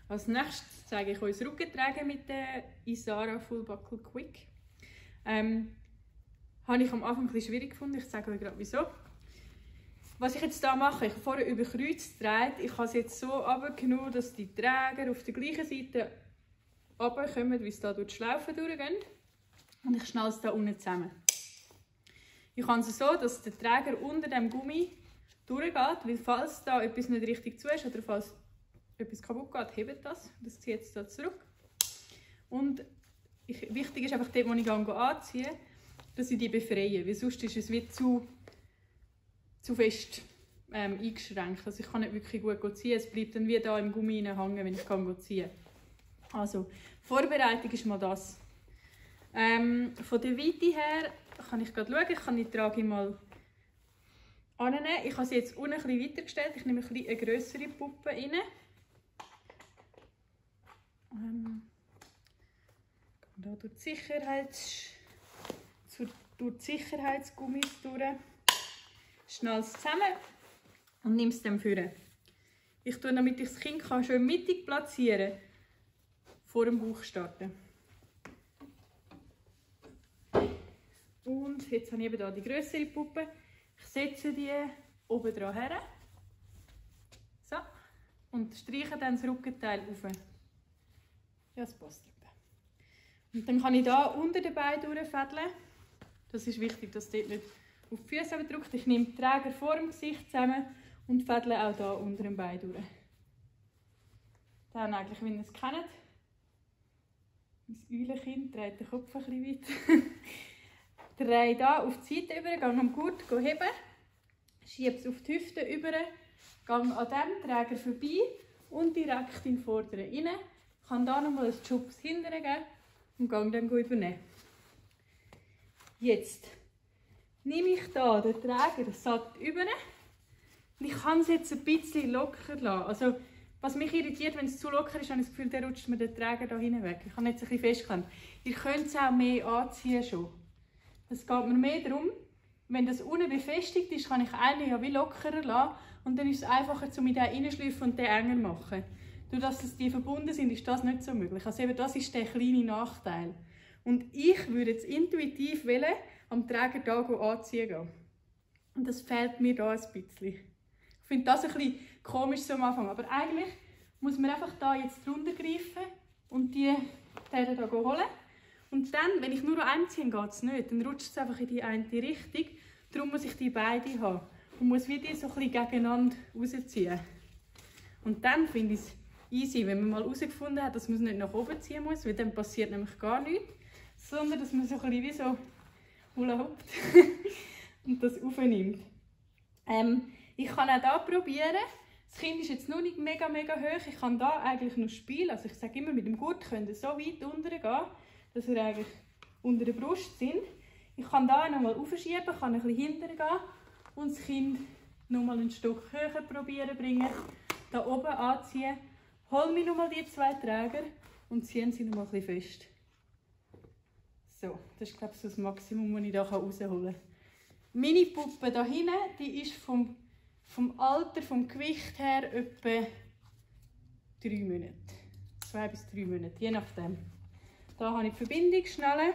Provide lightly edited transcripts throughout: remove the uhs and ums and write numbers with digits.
Als nächstes zeige ich euch das Rückentragen mit der Isara Full Buckle Quick. Habe ich am Anfang ein bisschen schwierig gefunden, ich sage euch gerade wieso. Was ich jetzt hier mache, ich habe vorher über Kreuz gedreht, ich habe es jetzt so runtergenommen, dass die Träger auf der gleichen Seite runterkommen, wie es hier durch die Schlaufe durchgehen. Und ich schnalle es hier unten zusammen. Ich habe es so, dass der Träger unter dem Gummi durchgeht, weil falls da etwas nicht richtig zu ist oder falls etwas kaputt geht, hebt das. Das zieht jetzt hier zurück. Und wichtig ist einfach dort, wo ich anziehe, dass ich die befreie, weil sonst ist es wie zu fest eingeschränkt. Also ich kann nicht wirklich gut ziehen, es bleibt dann wie da im Gummi hängen, wenn ich ziehen kann. Also, Vorbereitung ist mal das. Von der Weite her kann ich gerade schauen, ich kann die Trage mal annehmen. Ich habe sie jetzt unten ein bisschen weitergestellt, ich nehme eine grössere Puppe rein. Hier durch die Sicherheitsgummis durch. Schnall es zusammen und nimm es dann vor. Ich tue, damit ich das Kind schön mittig platzieren kann, vor dem Bauch starten. Und jetzt habe ich eben hier die grössere Puppe. Ich setze die oben dran her. So. Und streiche dann das Rückenteil auf. Ja, das passt etwa. Und dann kann ich hier unter den Beinen durchfädeln. Das ist wichtig, dass dort nicht auf die Füße drückt. Ich nehme den Träger vor dem Gesicht zusammen und fädle auch hier unter dem Bein durch. Dann eigentlich, wie ihr es kennt. Mein Eulenkind dreht den Kopf ein bisschen weit. Drehe hier auf die Seite über, gehe am Gurt heben, schiebe es auf die Hüfte über, gehe an diesem Träger vorbei und direkt in den vorderen rein. Ich kann hier nochmal einen Schubs hinterher geben und gehe dann übernehmen. Jetzt nehme ich hier den Träger satt über und ich kann es jetzt ein bisschen locker lassen. Also, was mich irritiert, wenn es zu locker ist, habe ich das Gefühl, der rutscht mir den Träger hier hinten weg. Ich habe jetzt ein bisschen festgeklemmt. Ihr könnt es auch mehr anziehen schon. Es geht mir mehr darum, wenn das unten befestigt ist, kann ich einen ja wie lockerer lassen und dann ist es einfacher, um den reinschleifen und den enger machen. Durch dass die verbunden sind, ist das nicht so möglich. Also eben, das ist der kleine Nachteil. Und ich würde jetzt intuitiv wollen, am Träger hier anziehen gehen. Und das fehlt mir hier ein bisschen. Ich finde das ein bisschen komisch so am Anfang, aber eigentlich muss man einfach da jetzt drunter greifen und die Teile hier holen. Und dann, wenn ich nur einziehe, geht es nicht. Dann rutscht es einfach in die eine Richtung. Darum muss ich die beide haben. Und muss wie die so ein bisschen gegeneinander rausziehen. Und dann finde ich es easy, wenn man mal herausgefunden hat, dass man es nicht nach oben ziehen muss, weil dann passiert nämlich gar nichts. Sondern dass man so ein bisschen wie so hula hoppt und das aufnimmt. Ich kann auch hier probieren. Das Kind ist jetzt noch nicht mega hoch. Ich kann hier eigentlich noch spielen. Also ich sage immer, mit dem Gurt könnt ihr so weit unten gehen, dass wir eigentlich unter der Brust sind. Ich kann hier nochmal aufschieben, kann ein bisschen hinterher gehen und das Kind nochmal einen Stock höher probieren bringen. Hier oben anziehen. Hol mir nochmal die zwei Träger und ziehen sie nochmal ein bisschen fest. So, das ist glaube ich so das Maximum, das ich hier rausholen kann. Meine Puppe hier hinten, die ist vom Alter, vom Gewicht her etwa 3 Monate. 2 bis 3 Monate, je nachdem. Hier habe ich die Verbindungsschnalle.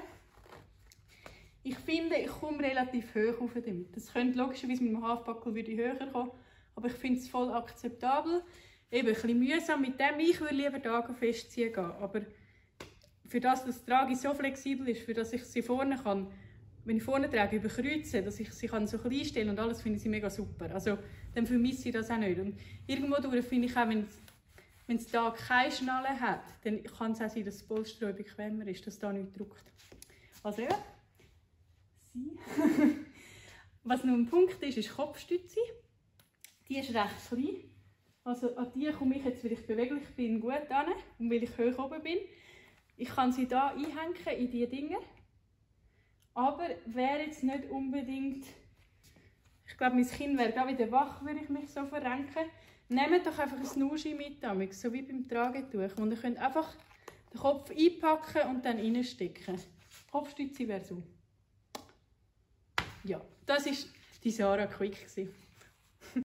Ich finde, ich komme relativ hoch auf damit. Das könnte logischerweise mit dem Halfbuckle höher kommen, aber ich finde es voll akzeptabel. Eben ein bisschen mühsam mit dem. Ich würde lieber da festziehen gehen, aber für das, dass die Trage so flexibel ist, für das ich sie vorne kann, wenn ich vorne trage, überkreuzen, dass ich sie kann so klein stellen und alles, finde ich sie mega super. Also dann vermisse ich das auch nicht. Und irgendwo durch finde ich auch, wenn es da keine Schnalle hat, dann kann es auch sein, dass das Polster bequemer ist, dass da nicht drückt. Also ja, was noch ein Punkt ist, ist Kopfstütze. Die ist recht klein. Also an die komme ich jetzt, weil ich beweglich bin, gut an und weil ich hoch oben bin. Ich kann sie hier einhängen in diese Dinge. Aber wäre jetzt nicht unbedingt... Ich glaube, mein Kind wäre gerade wieder wach, würde ich mich so verrenken. Nehmt doch einfach ein Snuschi mit, so wie beim Tragetuch. Und ihr könnt einfach den Kopf einpacken und dann reinstecken. Die Kopfstütze wäre so. Ja, das war die Isara Quick.